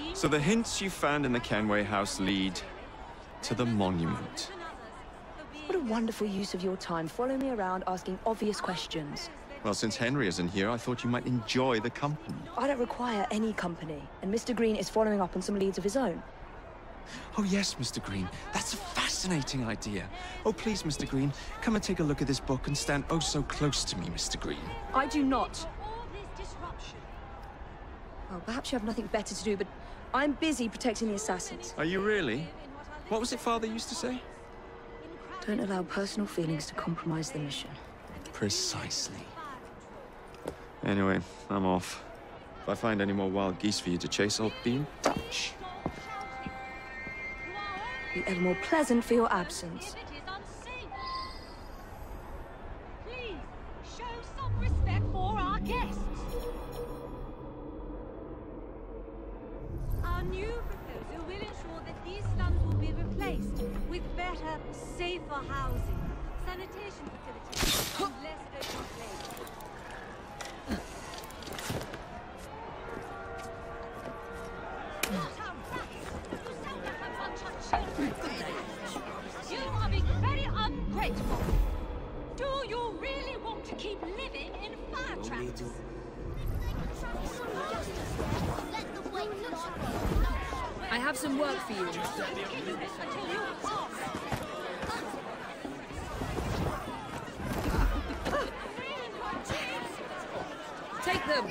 So the hints you found in the Kenway house lead to the monument. What a wonderful use of your time, following me around asking obvious questions. Well, since Henry isn't here, I thought you might enjoy the company. I don't require any company, and Mr. Green is following up on some leads of his own. Oh yes, Mr. Green. That's a fascinating idea. Oh please, Mr. Green, come and take a look at this book and stand oh so close to me, Mr. Green. I do not. Well, perhaps you have nothing better to do, but I'm busy protecting the assassins. Are you really? What was it Father used to say? Don't allow personal feelings to compromise the mission. Precisely. Anyway, I'm off. If I find any more wild geese for you to chase, I'll be in touch. Be ever more pleasant for your absence. Please, show some respect for our guests. Our new proposal will ensure that these slums will be replaced with better, safer housing, sanitation facilities, and less open space. You are being very ungrateful. Do you really want to keep living in fire traps? I have some work for you. Take them!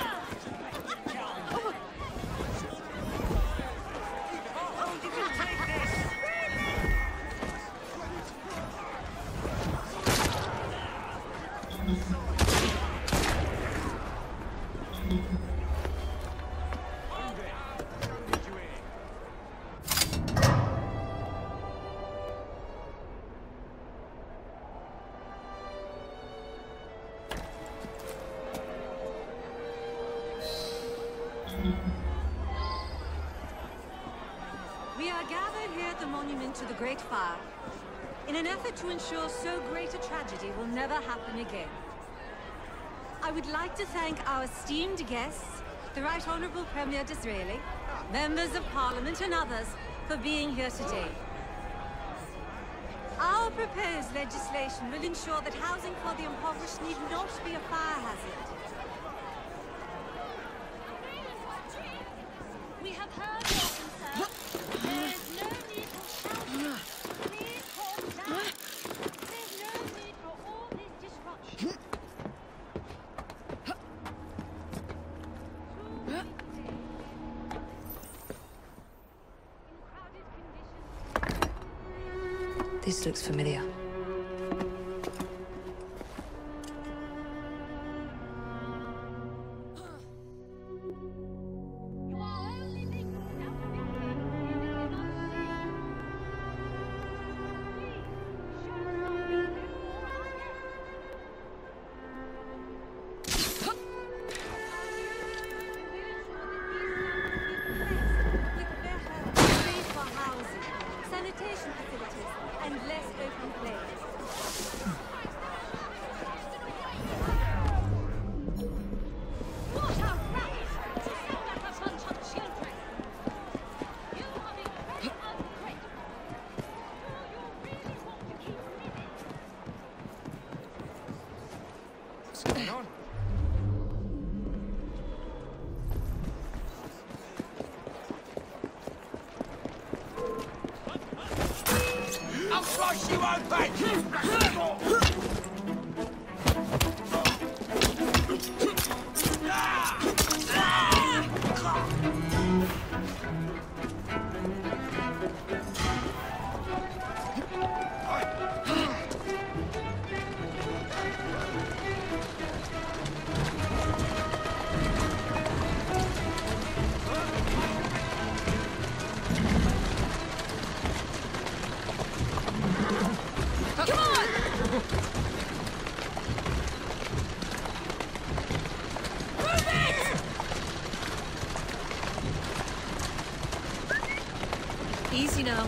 We are gathered here at the monument to the Great Fire in an effort to ensure so great a tragedy will never happen again. I would like to thank our esteemed guests, the Right Honourable Premier Disraeli, members of Parliament and others for being here today. Our proposed legislation will ensure that housing for the impoverished need not be a fire hazard. We have heard your concern. There is no need for shouting. Please calm down. There's no need for all this disruption. This looks familiar. Easy now.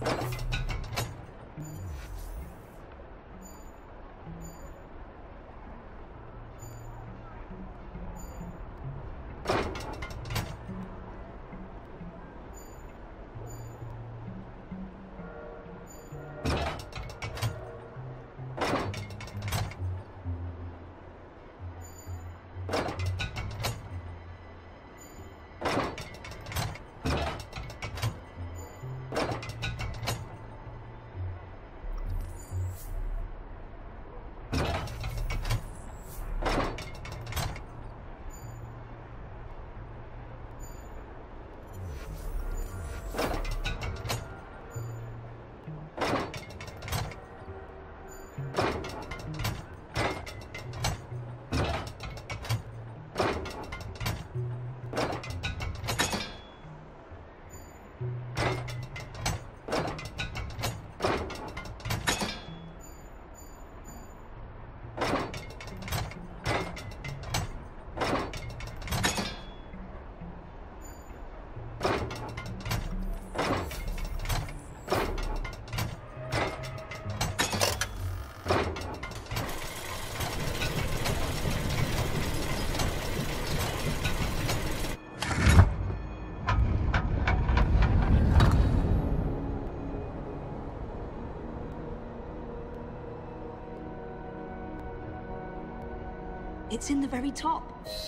It's in the very top.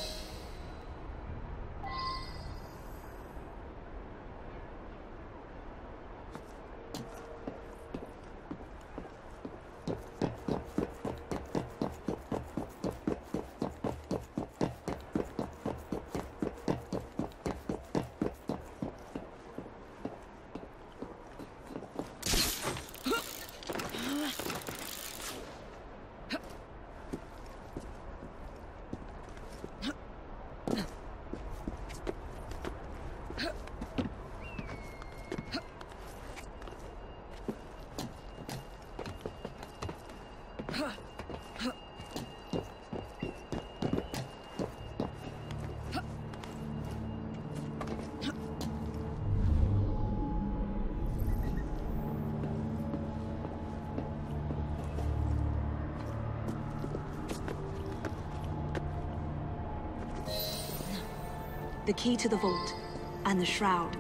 The key to the vault, and the shroud.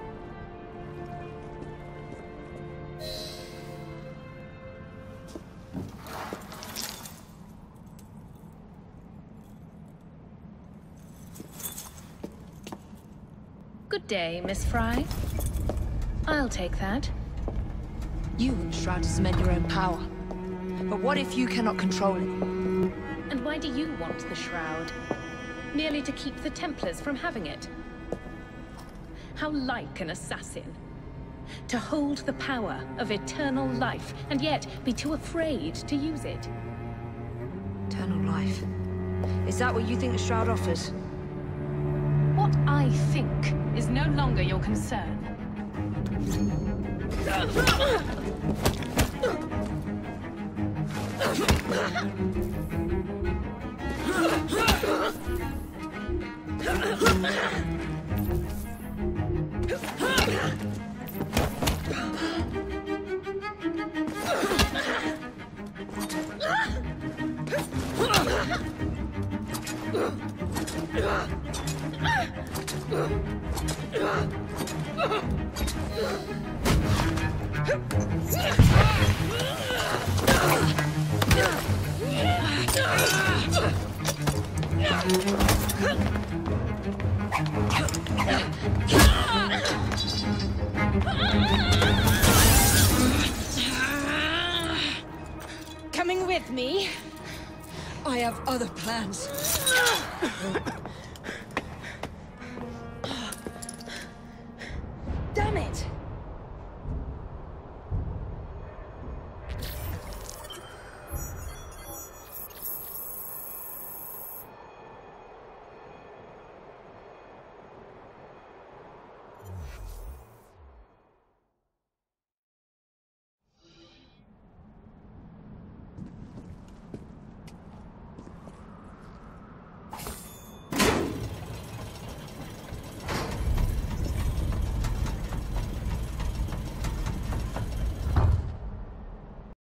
Good day, Miss Fry. I'll take that. You and Shroud to cement your own power. But what if you cannot control it? And why do you want the Shroud? Merely to keep the Templars from having it? How like an assassin. To hold the power of eternal life, and yet be too afraid to use it. Eternal life. Is that what you think the Shroud offers? What I think is no longer your concern. Coming with me? I have other plans.